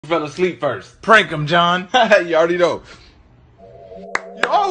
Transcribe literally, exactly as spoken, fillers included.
fell asleep first. Prank him, John. You already know. Oh,